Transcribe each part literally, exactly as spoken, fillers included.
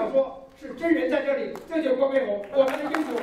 要说是真人在这里，这就是郭飞鸿，我们的英雄。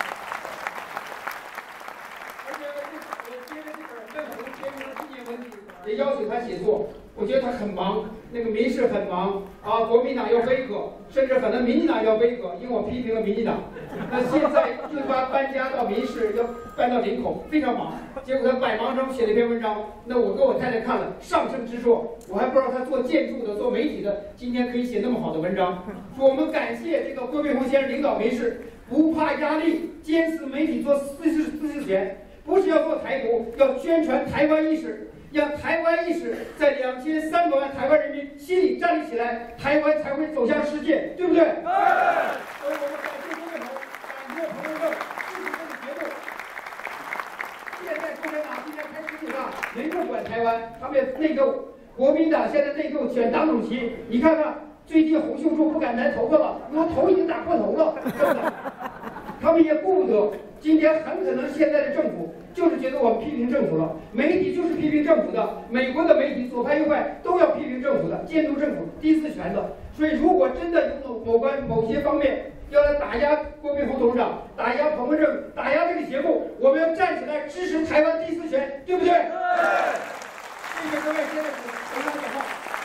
而且我接着这本《问鸿天空的纪念文》也邀请他写作，我觉得他很忙，那个民事很忙啊，国民党要威吓，甚至可能民进党要威吓，因为我批评了民进党。那现在又把搬家到民事，要搬到林口，非常忙。结果他百忙中写了一篇文章，那我跟我太太看了，上乘之作，我还不知道他做建筑的、做媒体的，今天可以写那么好的文章。说我们感谢这个郭飞鸿先生领导民事，不怕压力，坚持媒体做自治自治权，不是要做台独，要宣传台湾意识。让台湾意识在两千三百万台湾人民心里站立起来，台湾才会走向世界，对不对？对。所以我们感谢郭飞鸿，感谢彭文正支持这个节目。现在共产党今天开世界上没不管台湾，他们也内斗。国民党现在内斗选党主席，你看看最近洪秀柱不敢来投票了，因为头已经打破头了，真的。他们也顾不得。今天很可能现在的政府就是觉得我们批评政府了，媒体就是批评政府的，美国的媒体左派右派都要批评政府的，监督政府第四权的。所以如果真的有某某关某些方面要来打压郭飞鸿董事长，打压彭文正，打压这个节目，我们要站起来支持台湾第四权，对不对？对。谢谢各位，现在我们讲话。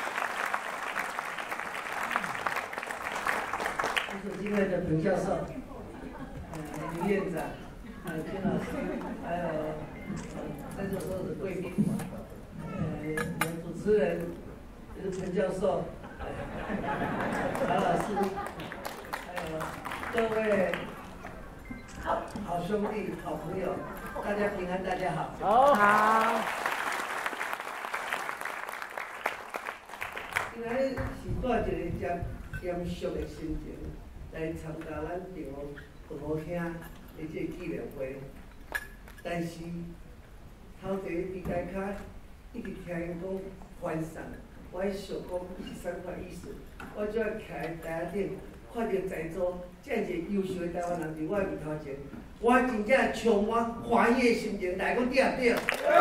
这是今天的彭教授。刘院长，呃，金老师，还有在座所有的贵宾，呃，主持人就是陈教授，曹老师，还有各位好好兄弟、好朋友，大家平安，大家好。好。好。今仔日是带一个真严肃的心情来参加咱场好好听的这个纪念会，但是头一伫台骹一直听因讲翻送，我迄想讲是啥款意思？我就要徛在台仔顶，看到在座这样一个优秀的台湾人伫我面头前，我真正充满欢喜的心情来讲对啊对。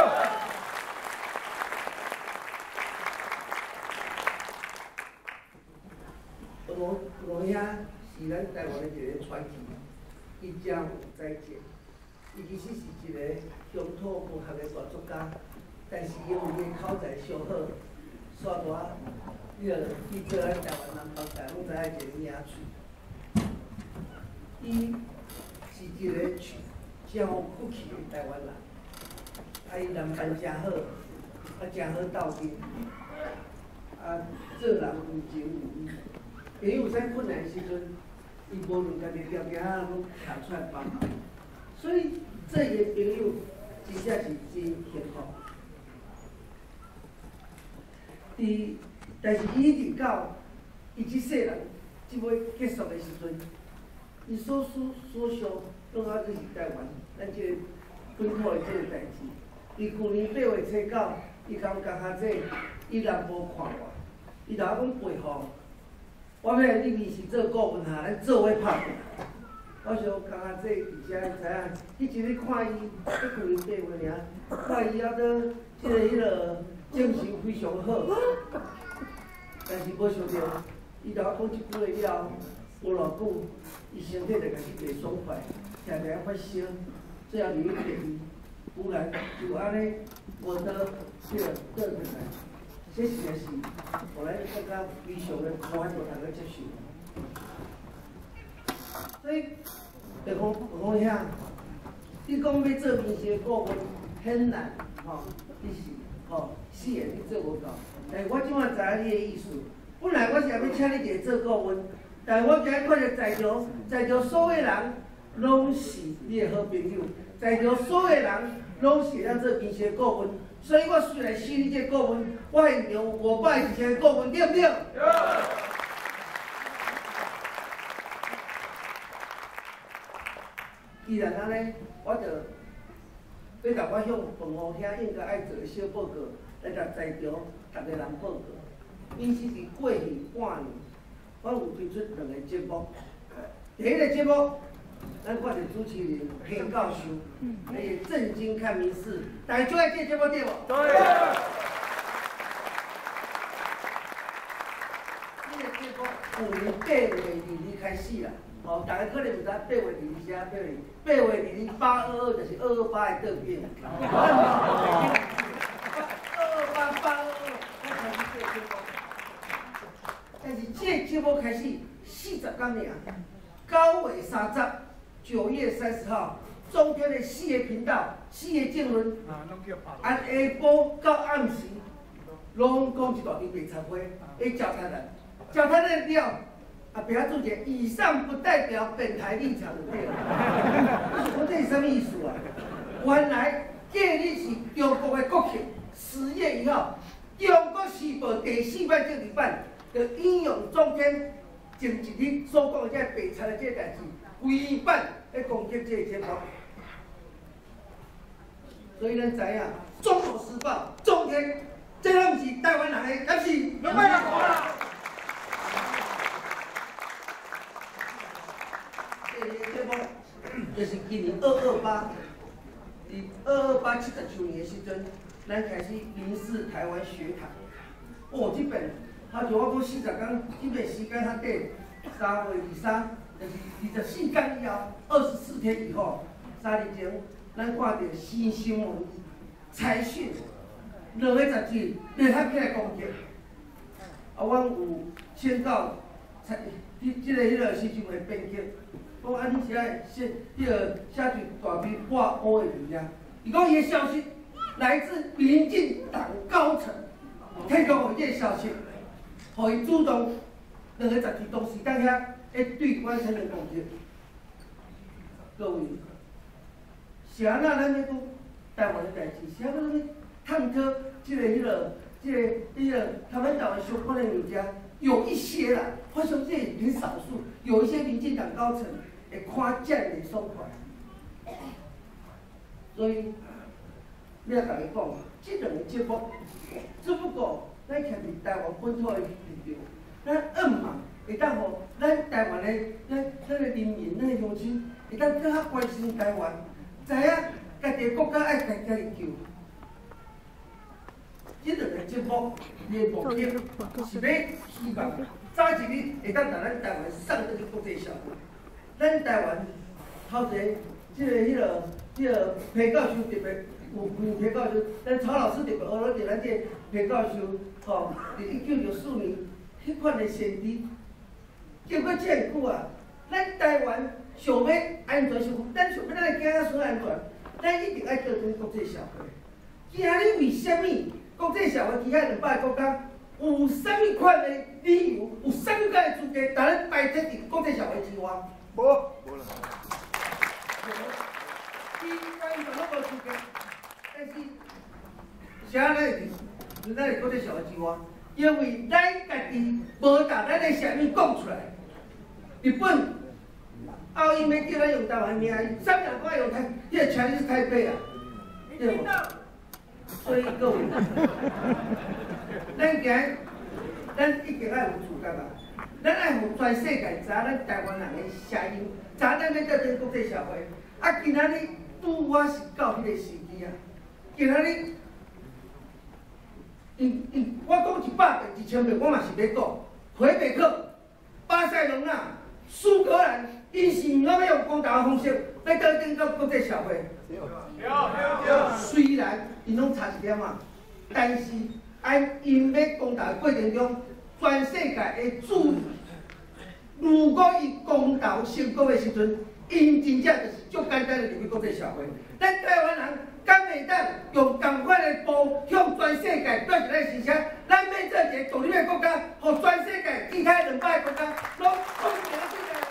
我我我遐是咱台湾的一个传奇。伊真有才智，伊其实是一个乡土文学的大作家，但是因为伊的口才上好，煞大，伊就伊做咱台湾人头家拢知影一个名嘴。伊是一个真有骨气的台湾人，啊，伊人缘真好，啊，真好斗阵，啊，做人有情有义，朋友在困难的时阵。伊无论家己条件啊，拢跳出来帮忙，所以这个朋友真正是真幸福。伫，但是伊一直到伊即世人即尾结束的时阵，伊所思所想拢还是台湾，咱即个本土的即个代志。伊去年八月初九，伊甲我讲下这，伊若无看我，伊就我讲陪护。我要你面是做顾问下，咱做伙拍拼。我想讲下这，而且知影，迄一日看伊，迄去年八月尔，看伊还都即个迄个精神非常好。但是无想到，伊甲我讲一句话了后，无偌久，伊身体就开始袂爽快，常常发烧，最后入去医院，忽然就安尼无得这个倒转来。这实在是，互咱更加非常的khó互大家接受。所以，就讲讲遐，你讲要做明星顾问很难，吼，你是吼死的你做无到。但我即摆知影你的意思，本来我是要请你一个做顾问，但我今日看到在场在场所有人拢是你的好朋友，在场所有人拢是要做明星顾问。所以我虽然是你这顾问，我会用我拜以前的顾问，对不对？对。既然安尼，我就要甲我向彭湖兄应该爱做的小报告，来甲在场逐个人报告。因是伫过去半年，我有推出两个节目。第一个节目。咱看着主持人田教授，诶，正经看民事，大家最爱这节目对无？对。这个节目年八月二日开始啦。哦，大家可能唔知八月二日是啥八月，八月二日八二二就是二二八的对面。二二八八二二，咱开始做节目。但是这节目开始四十天尔，九月三十、九月三十号，中天的四个频道、四个政论，按下晡到暗时，拢讲一大场白菜花，会交谈人，交谈人了。啊，不要注解，以上不代表本台立场的对了。我这是什么意思啊？原来这日是中国的国庆，十月一号，中国时报第四版这日版就引用中天前一日所讲的这白菜的这代志，违反来攻击这个节目。所以咱知影，中国时报、中天，这拢是台湾人的，敢是？明白啦。节目就是今年二二八，伫二二八七十周年的时阵，咱开始凝视台湾学堂。哦，这本，他就我讲四十天，这本时间较短，三月二三，就是二十四天以后，二十四天以后，三日前，咱看到新新闻、财讯两个杂志联合起来攻击。啊，阮有签到财，即即个迄个新新闻的编辑。讲安尼是爱写迄个写一大篇挂乌的字啊！伊讲伊的消息来自民进党高层，提供伊这个消息，互伊主动两个杂志同时当遐会对阮产生攻击。各位，是安那咱咧讲台湾的代志，是安那咱咧探讨即个迄个即个迄个台湾岛的相关的物件，有一些啦，我想这很少数，有一些民进党高层。会看这样的爽快，所以你要甲伊讲，这两个节目只不过咱徛伫台湾本土的立场，咱暗嘛会当互咱台湾的咱咱的人民、咱的乡亲会当更较关心台湾，知影家己的国家爱家家己救。这两个节目的目的是要希望早一日会当把咱台湾送到去国际社会。咱台湾头一个，即个迄个、即个皮教授特别有有皮教授，咱曹老师特别学了着咱这皮教授，吼，伫一九六四年迄款的先知，经过这久啊，咱台湾想要安全，想咱想要咱的囝仔孙安全，咱一定爱做跟国际社会。今日为虾米国际社会其他两百个国家有啥物款的理由，有啥物款的资格，把咱排斥伫国际社会之外？无，无啦。伊完全拢无资格，但是啥咱会伫咱的国际社会之外，因为咱家己无把咱的啥物讲出来。日本后因要叫咱用台湾名，啥人讲用台，迄个全是台北啊，对无？所以各位，咱今咱一定爱有资格啊！咱爱互全世界知咱台湾人的声音，知咱要到这国际社会。啊，今仔日拄我是到迄个时机啊！今仔日，因因我讲一百遍、一千遍，我嘛是要讲，魁北克、巴塞隆纳、苏格兰，因是毋敢要用公投的方式来到顶到国际社会。对对对。虽然因拢差一点啊，但是按因要公投的过程中。全世界的注意，如果伊公投成功的时阵，因真正就是足简单的入去国际社会。咱台湾人敢会当用同款的步向全世界表示咱的声声？咱要做一个独立的国家，互全世界其他两百个国家拢公平的对待。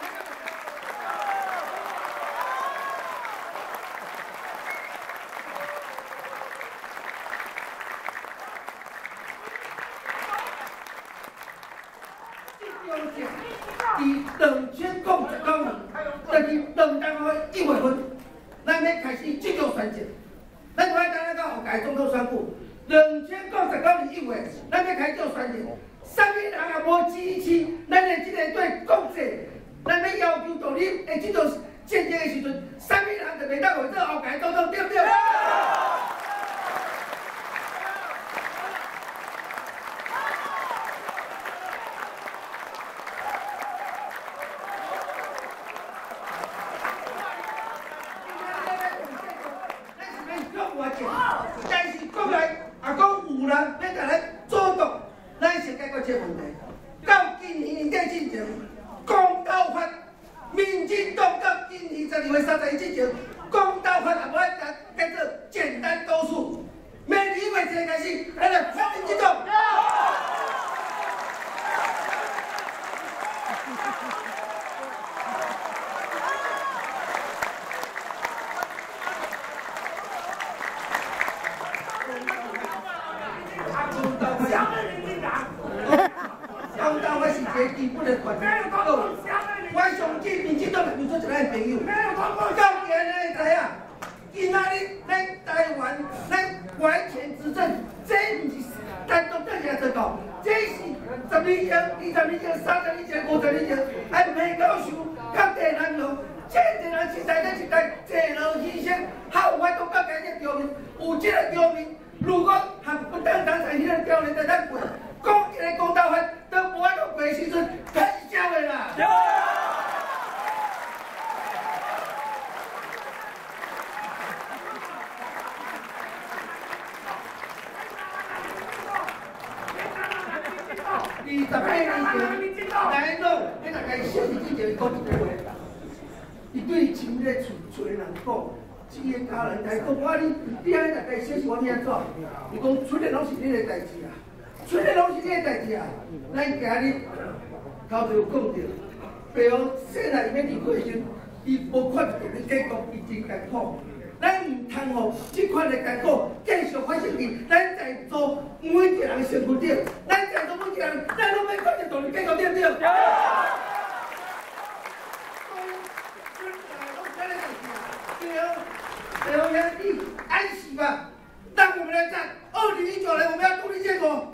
伫两千零十九年，就是两千号一月份，咱要开始这个选举。咱看咱那个后届总统选举，两千零十九年一月，咱要开始做选举。啥物人也无支持咱的这个对国际，咱要要求独立的这种战争的时阵，啥物人就袂当为做后届总统，对不对？ 前，公道法也无爱叫做简单多数。明年一月一日开始，咱来全面启动。公道法是一个基本的权利。我相信民进党的民主一个朋友，到今日知影，今仔日咱台湾咱完全执政，这不是单独在遐做到，这是十年前、二十年前、三十年前、五十年前，按美高手、甲地南用，这一人一代一代坐落牺牲，还有法度甲家己条命，有这个条命，如果还不单单在迄个条命在咱过，讲一个公道法都无法度过的时阵，太少的啦。二十八年前，来到你大概小日之前讲一句话，伊对亲咧厝厝的人讲，这个家人来讲，我你你安尼大概小是我安怎？伊讲厝的拢是你的代志啊，厝的拢是你的代志啊。咱今日头就有讲到，爸母生来要离开时阵，伊无看到你结局，伊真艰苦。咱唔通吼，即款的艰苦继续发生伫咱在座每一个人身躯顶，咱在座每一个人，咱拢要看见道理结果对不对？对。对哦，兄弟，安息吧，让我们来战二零一九年，我们要独立建国。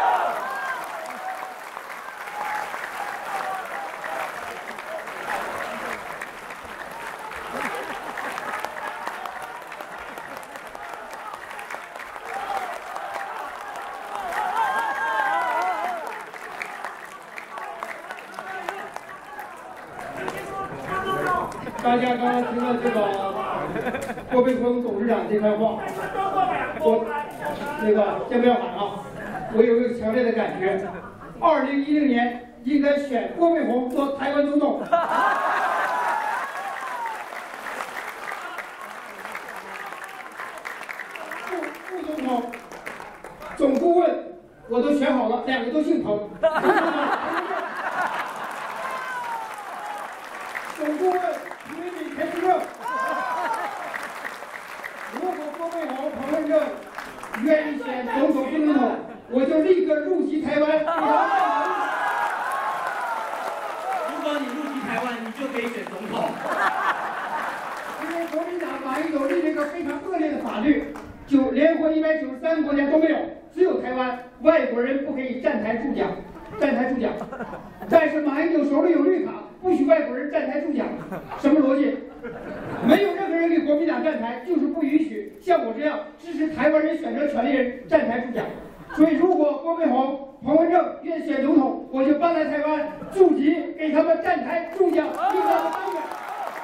大家刚刚听到这个郭北峰董事长这番话，我那个先不要喊啊，我有一个强烈的感觉，二零一零年应该选郭北峰做台湾总统。副副总统、总顾问我都选好了，两个都姓彭。总顾问。因为你陈正，如果郭北宏、彭文正愿意选总统、副总统，我就立刻入籍台湾。 如果你入籍台湾，你就可以选总统。 因为国民党马英九立了一个非常恶劣的法律，九联合一百九十三个国家都没有，只有台湾，外国人不可以站台助讲，站台助讲。但是马英九手里有绿卡。不许外国人站台助讲，什么逻辑？没有任何人给国民党站台，就是不允许像我这样支持台湾人选择权利人站台助讲。所以，如果郭北宏、彭文正愿选总统，我就搬来台湾驻籍，给他们站台助讲，令他们当选。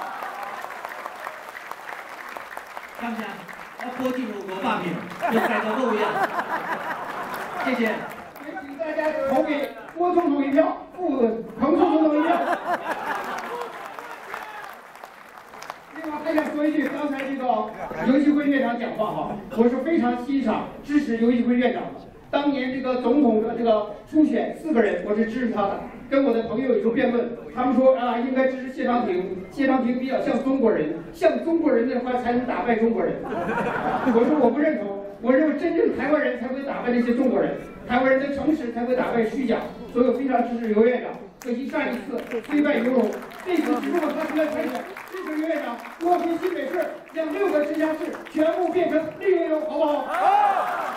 感谢，我郭进入国罢免，有改革不一样。谢谢。 也请大家投给郭总统一票，副彭副总统一票。另外还想说一句，刚才这个游锡辉院长讲话哈，我是非常欣赏、支持游锡辉院长。当年这个总统的这个初选四个人，我是支持他的。跟我的朋友有时候辩论，他们说啊，应该支持谢长廷，谢长廷比较像中国人，像中国人的话才能打败中国人。我说我不认同，我认为真正台湾人才会打败那些中国人，台湾人的诚实才会打败虚假。所以我非常支持游院长。可惜上一次虽败犹荣，这次如果他出来参选，支持游院长，多回新北市，将六个直辖市全部变成绿油油，好不好？好。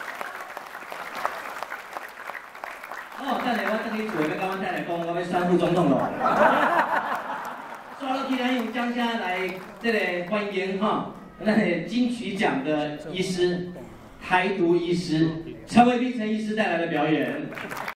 哦，等下我等你厝要甲我等下讲，我要选副总统咯。刷到既然用掌声来这个欢迎哈，那金曲奖的医师，台独医师陈为斌陈医师带来的表演。